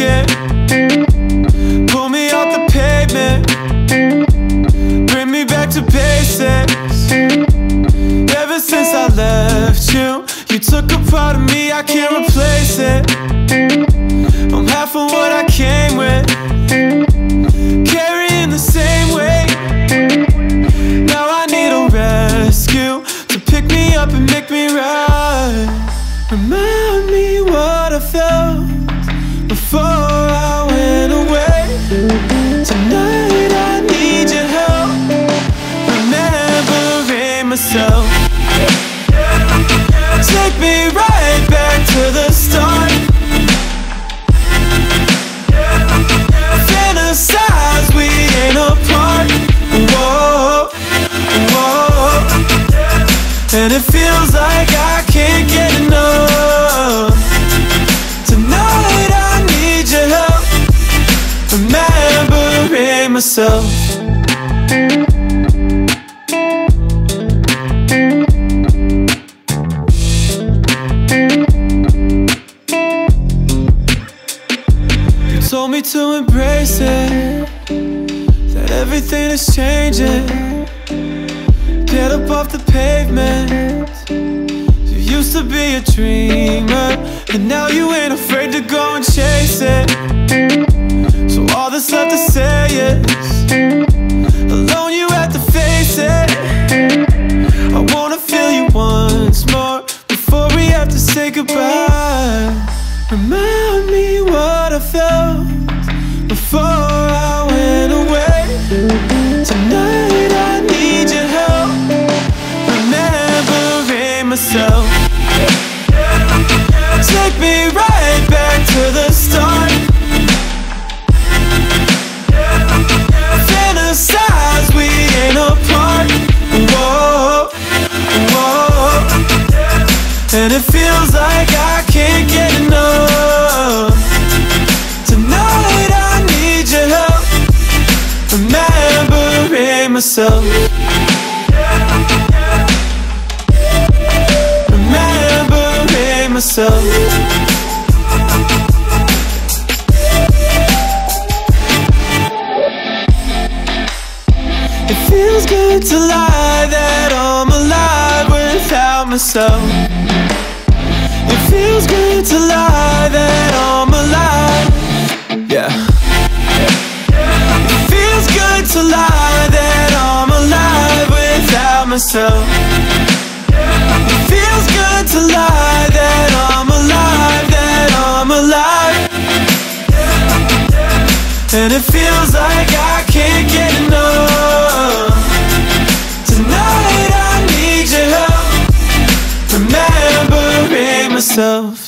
it. Pull me off the pavement, bring me back to basics. Ever since I left you, you took a part of me, I can't replace it. I'm half of what I came with, carrying the same weight. Now I need a rescue to pick me up and make me right. Remind me what I felt before I went away. Tonight I need your help, remembering myself. Take me right back to the start. Fantasize we ain't apart. Whoa, whoa. And it feels like I can't get enough. Tonight I need your help, remembering myself. Told me to embrace it, that everything is changing. Get up off the pavement. You used to be a dreamer, and now you ain't afraid to go and chase it. So all that's left to say is, alone you have to face it. I wanna feel you once more before we have to say goodbye. Remind me what I felt before I went away. Tonight I need your help, remembering myself. Take me right back to the start. Fantasize we ain't apart. Whoa, whoa. And it feels like I can't get enough. Tonight I need your help, remembering myself. Remembering myself. It feels good to lie that I'm alive without myself. It feels good to lie that I'm alive. Yeah. It feels good to lie that I'm alive without myself. It feels good to lie that I'm alive, that I'm alive. And it feels like I can't get enough. Tonight I need your help, remembering myself.